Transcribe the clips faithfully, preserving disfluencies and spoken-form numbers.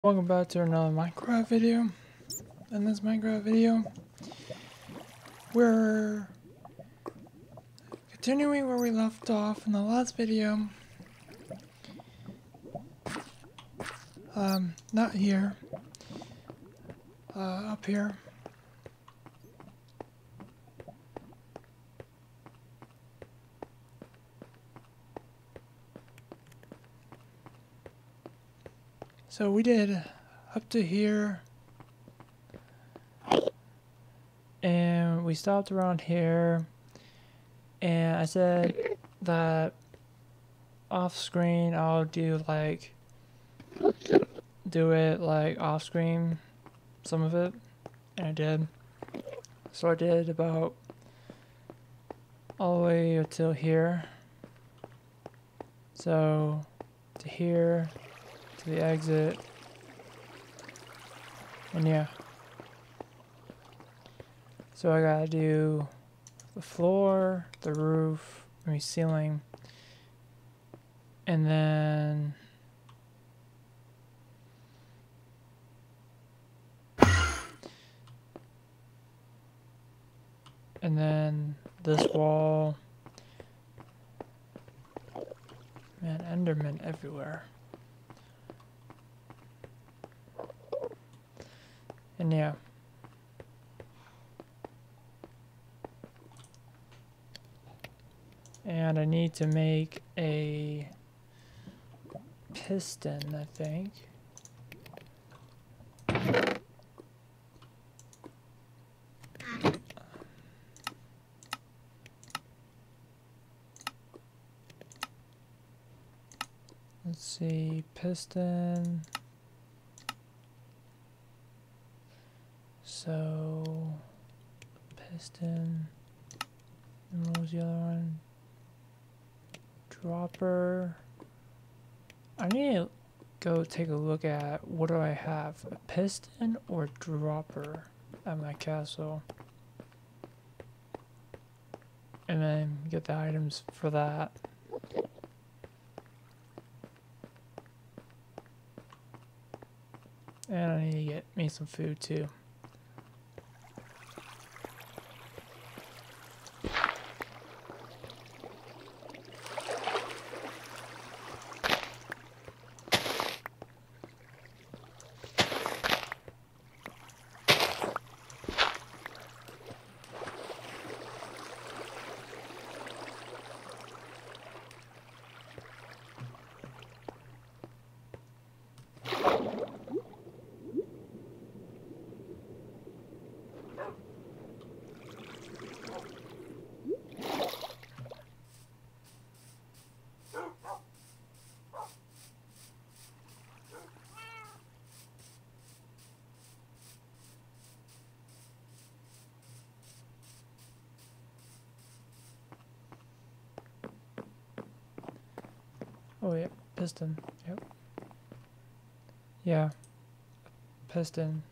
Welcome back to another Minecraft video. In this Minecraft video, we're continuing where we left off in the last video. Um, not here. Uh, up here. So we did up to here, and we stopped around here, and I said that off screen I'll do like do it like off screen, some of it, and I did. So I did about all the way until here. So to here, to the exit, and yeah. So I gotta do the floor, the roof, I mean ceiling, and then and then this wall. Man, Enderman everywhere. And yeah. And I need to make a piston, I think. Let's see, piston. So, piston. And what was the other one? Dropper. I need to go take a look at what do I have, a piston or dropper at my castle, and then get the items for that. And I need to get me some food too. Oh yeah, piston. Yep. Yeah. Piston.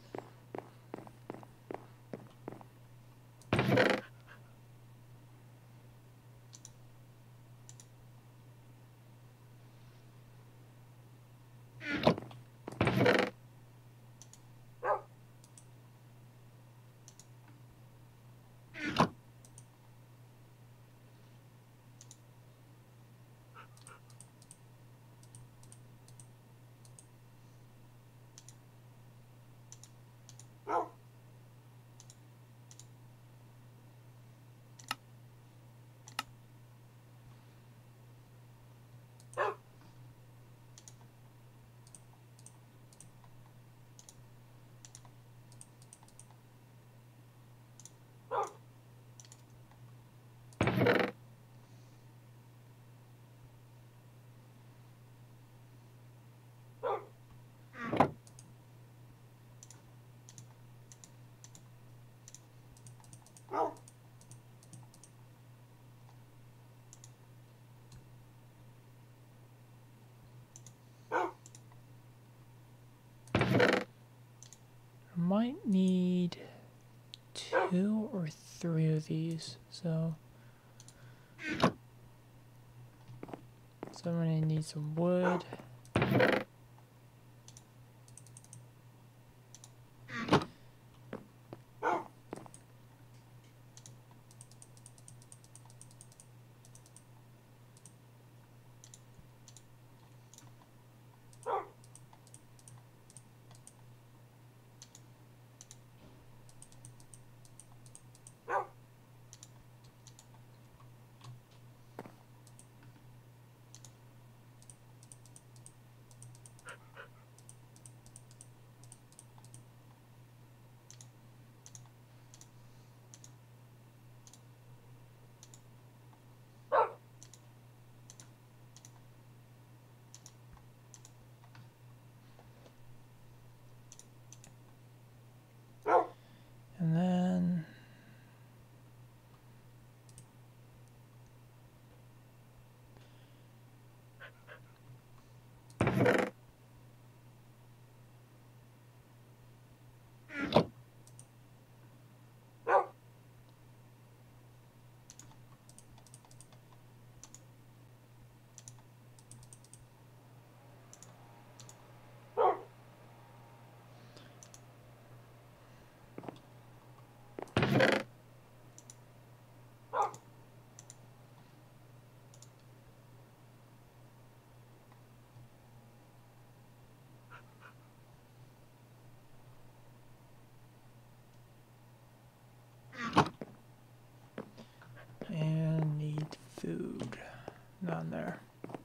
Might need two or three of these, so so I'm gonna need some wood. food. None there.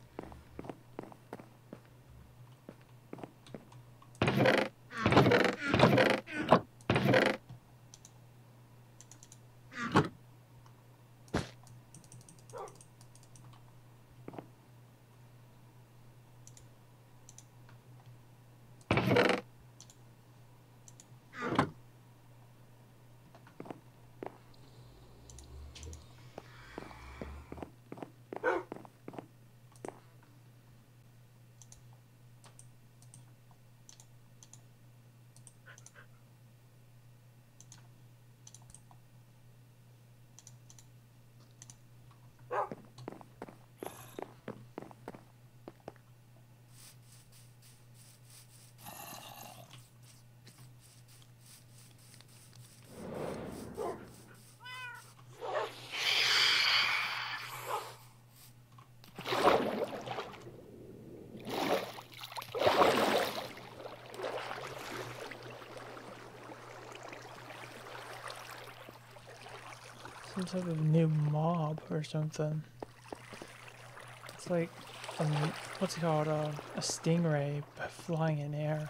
Some type of new mob or something. It's like, um, what's it called? Uh, a stingray, but flying in air.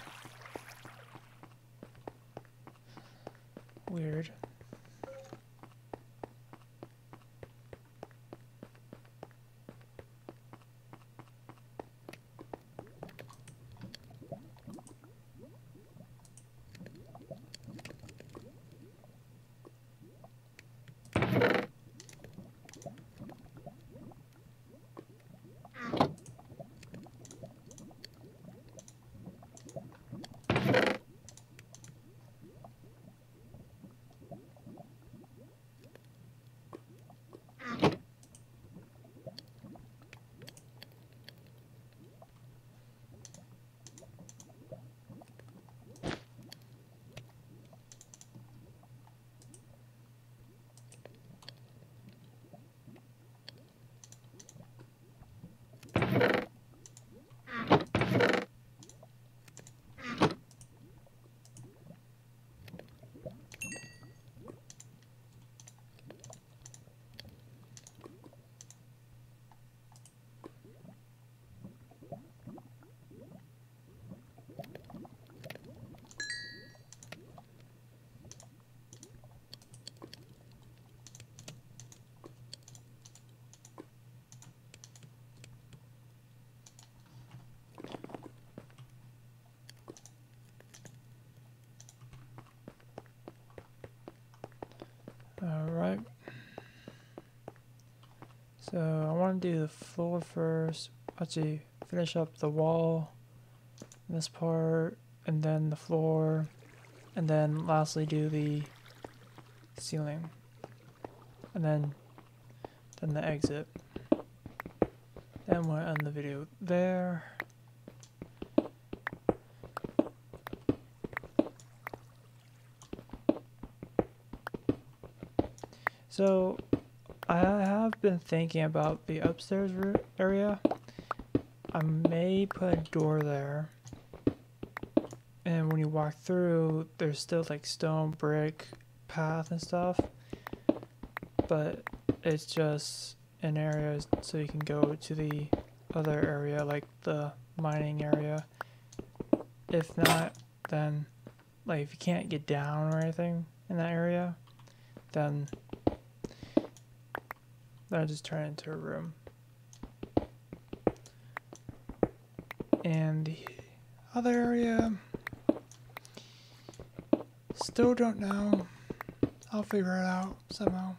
Weird. Alright. So I want to do the floor first. Actually, finish up the wall, this part, and then the floor, and then lastly do the ceiling, and then then the exit. Then we'll end the video there. So I have been thinking about the upstairs area. I may put a door there, and when you walk through, there's still like stone brick path and stuff, but it's just an area so you can go to the other area, like the mining area. If not, then like if you can't get down or anything in that area, then I just turn it into a room. And the other area, still don't know. I'll figure it out somehow.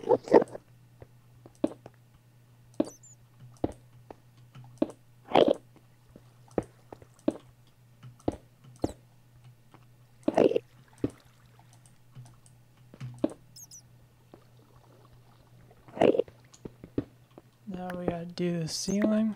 Now we gotta do the ceiling.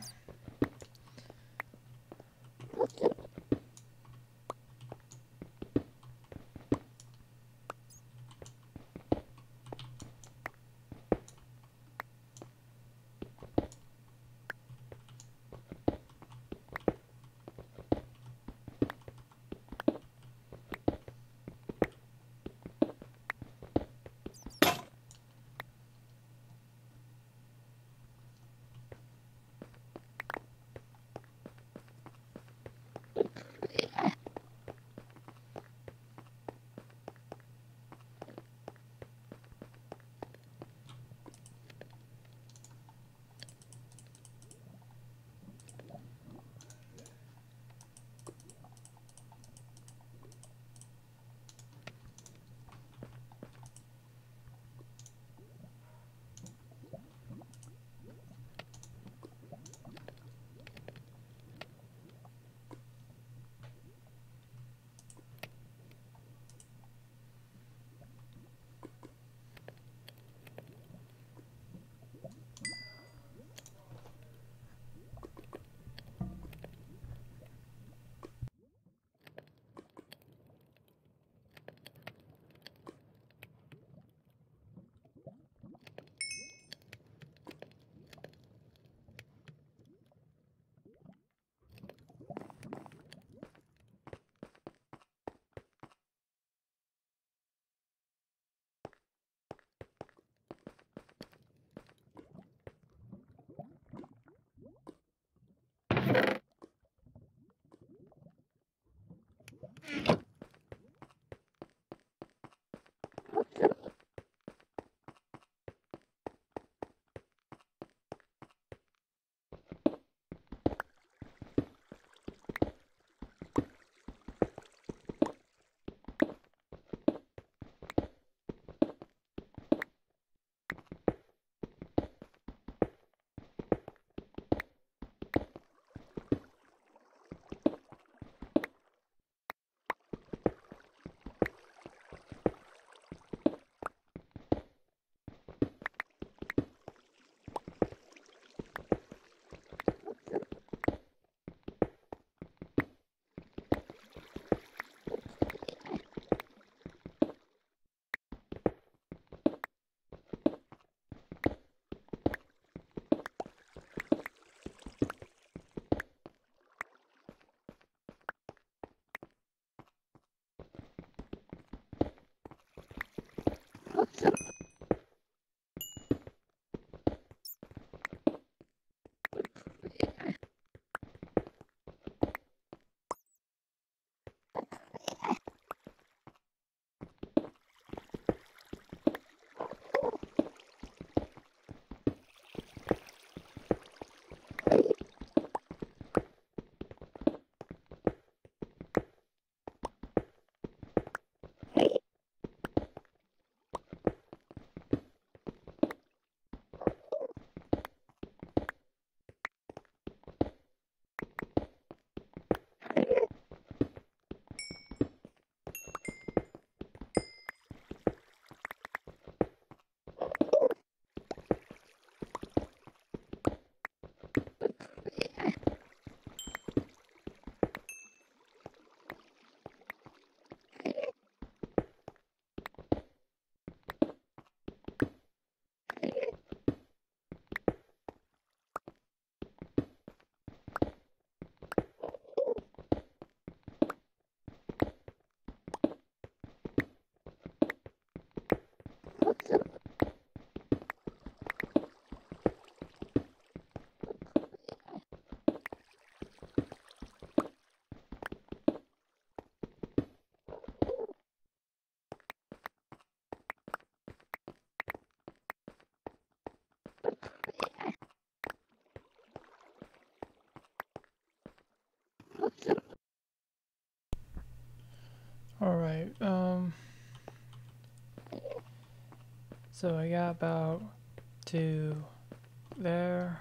So I got about to there,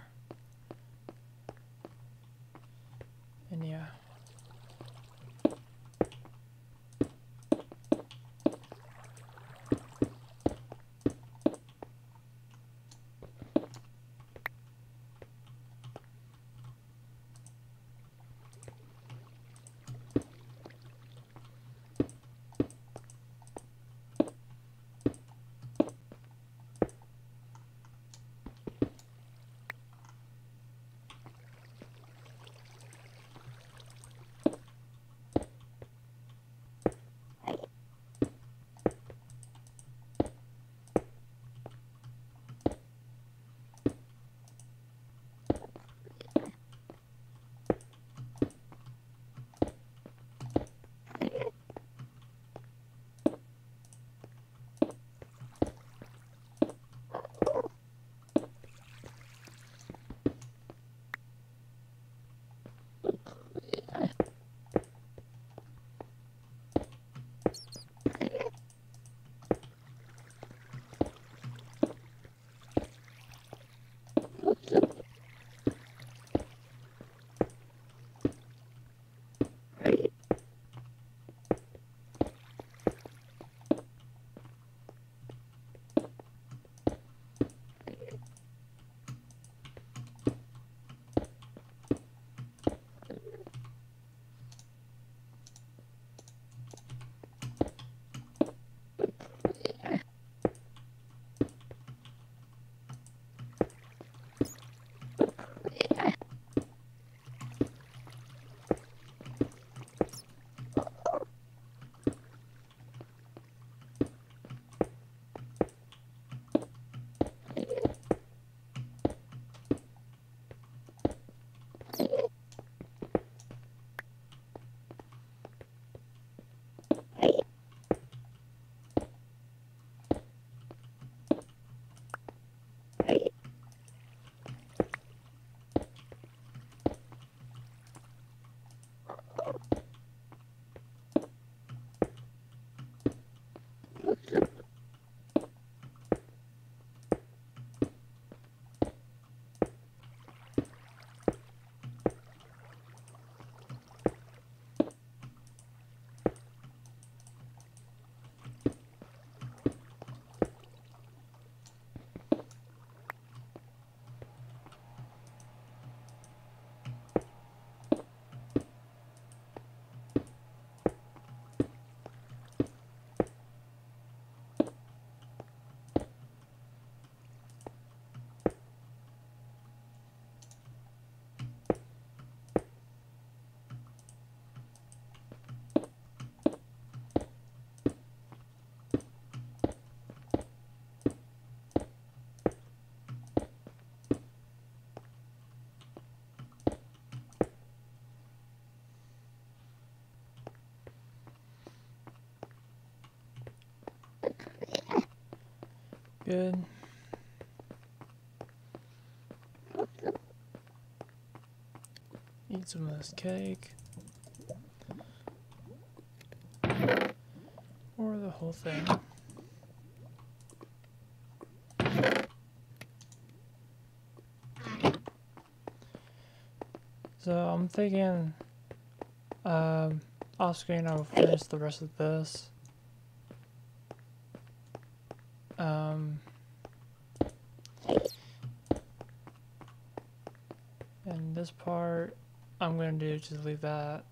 and yeah. Good. Eat some of this cake. Or the whole thing. So I'm thinking um, off screen I'll finish the rest of this. Um, and this part I'm going to do just leave that.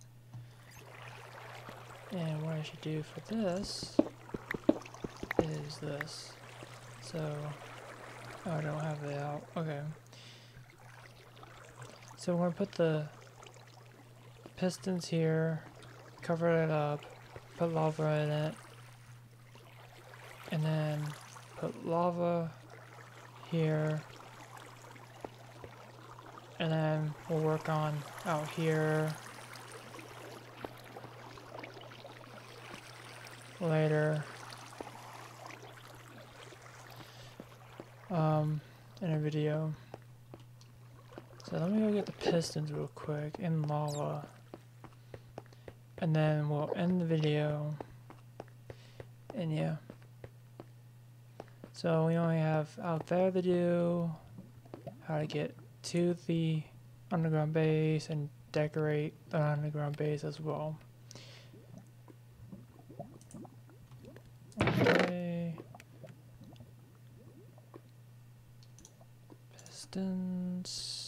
And what I should do for this is this. So, oh, I don't have it out. Okay. So we're going to put the pistons here, cover it up, put lava in it, and then put lava here, and then we'll work on out here later um, in a video. So let me go get the pistons real quick in lava, and then we'll end the video, and yeah. So we only have out there to do, how to get to the underground base and decorate the underground base as well. Okay. Pistons.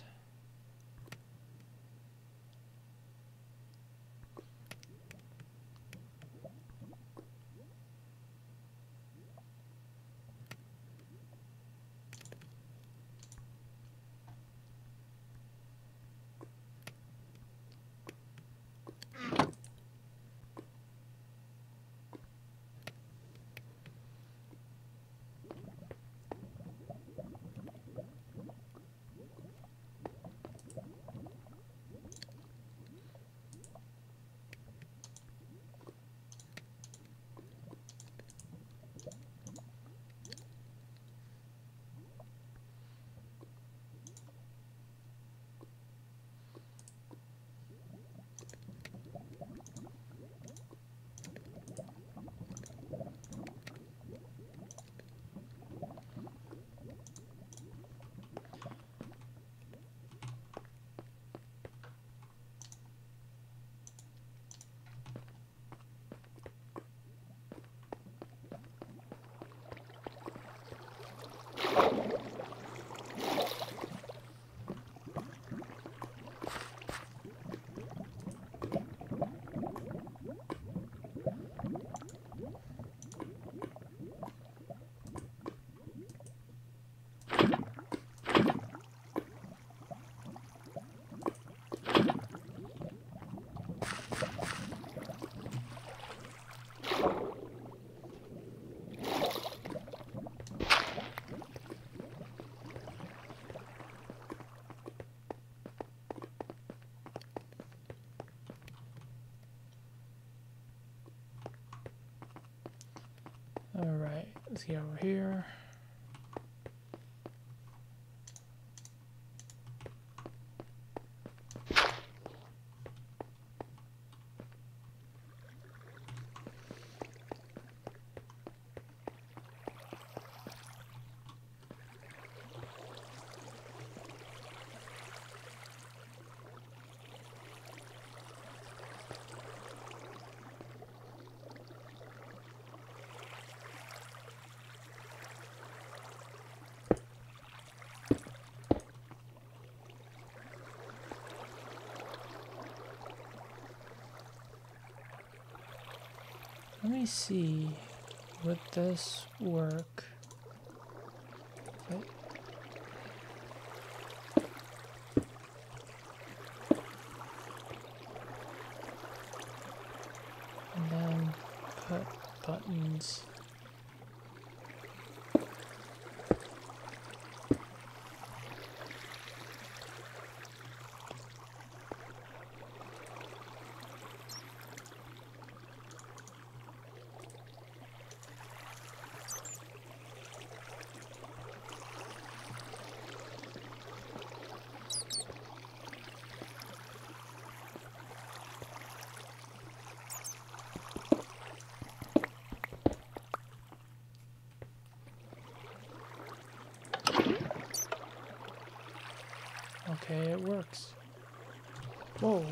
Alright, let's get over here. Let me see, would this work? Okay. And then put buttons. Okay, it works. Whoa.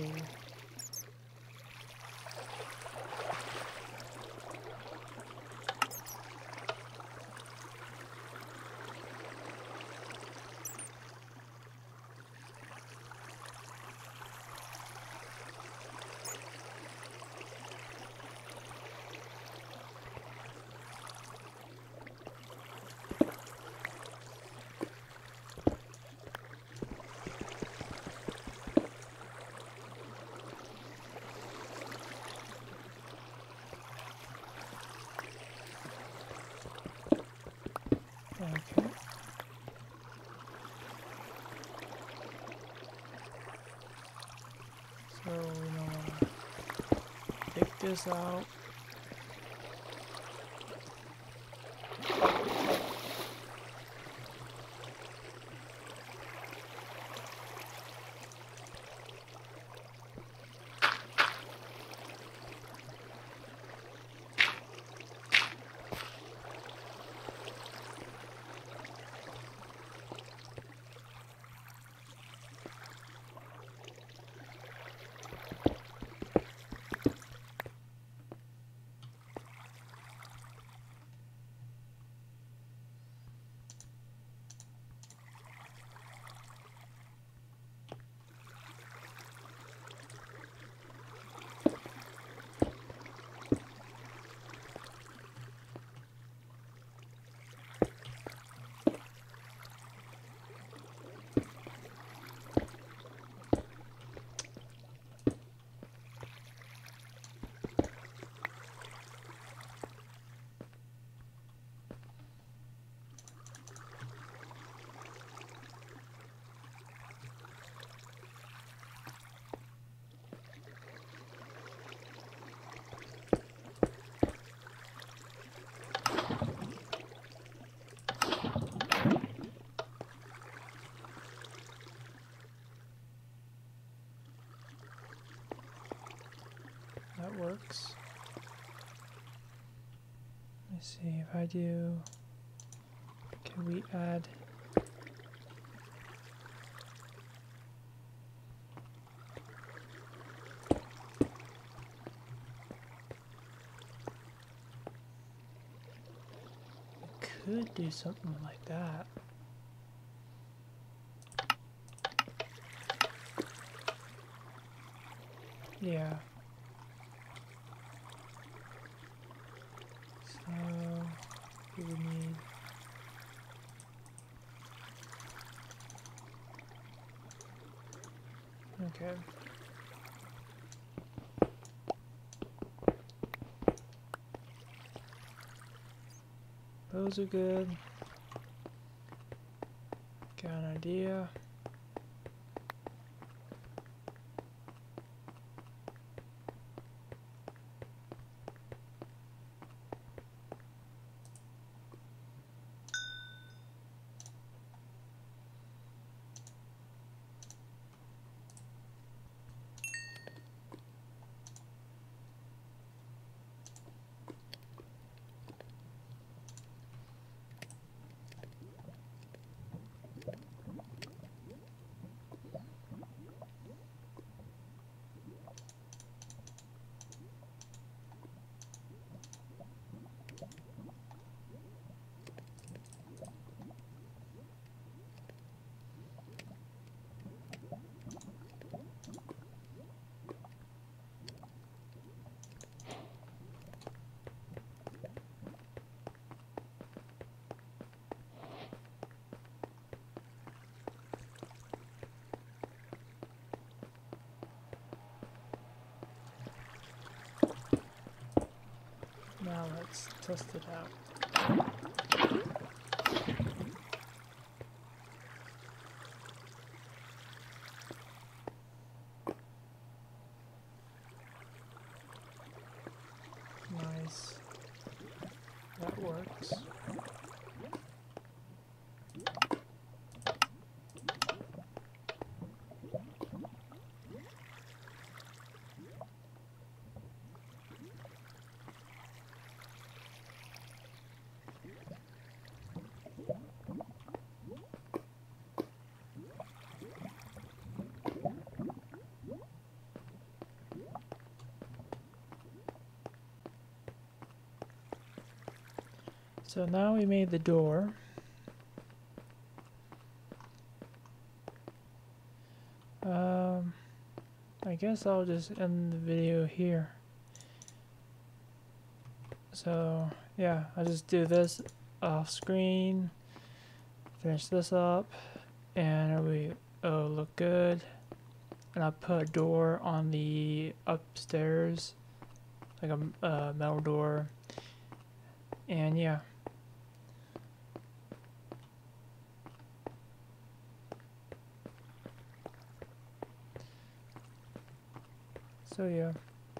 Okay. So we want to take this out. see if I do. Can we add? Could do something like that. Yeah. So we would need okay. Those are good. Got an idea. Now let's test it out. Nice. That works. So now we made the door. Um, I guess I'll just end the video here. So yeah, I'll just do this off screen, finish this up, and it'll be, it'll look good. And I'll put a door on the upstairs, like a uh, metal door. And yeah. So yeah.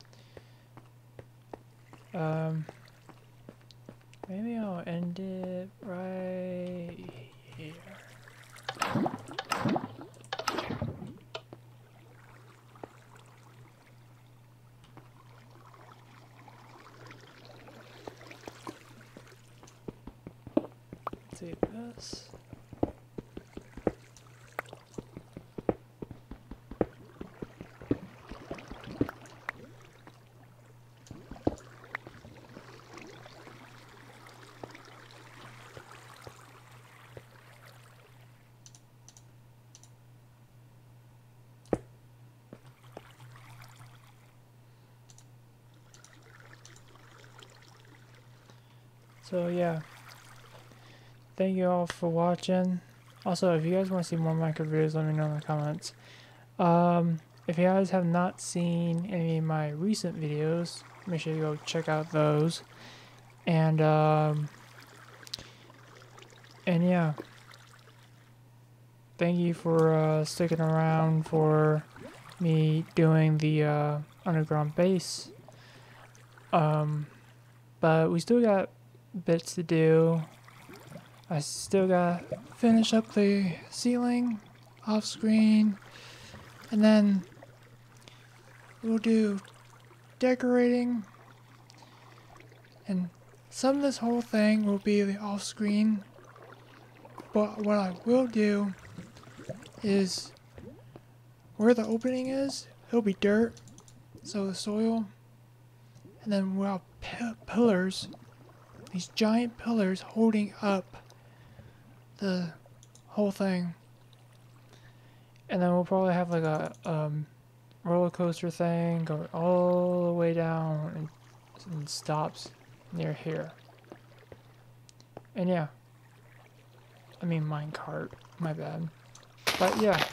Um, maybe I'll end it right here. Save this. So yeah, thank you all for watching. Also, if you guys want to see more Minecraft videos, let me know in the comments. Um, if you guys have not seen any of my recent videos, make sure you go check out those. And um, and yeah, thank you for uh, sticking around for me doing the uh, underground base. Um, but we still got bits to do. I still got to finish up the ceiling off screen, and then we'll do decorating, and some of this whole thing will be the off screen, but what I will do is where the opening is, it'll be dirt, so the soil, and then we'll have pi pillars, these giant pillars holding up the whole thing. And then we'll probably have like a um, roller coaster thing going all the way down and, and stops near here. And yeah, I mean minecart, my bad. But yeah,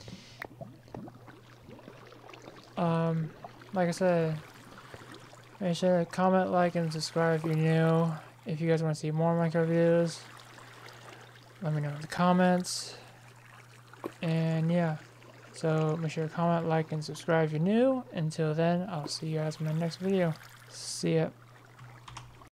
um, like I said, make sure to comment, like, and subscribe if you're new. If you guys want to see more Minecraft videos, let me know in the comments. And yeah, so make sure to comment, like, and subscribe if you're new. Until then, I'll see you guys in my next video. See ya.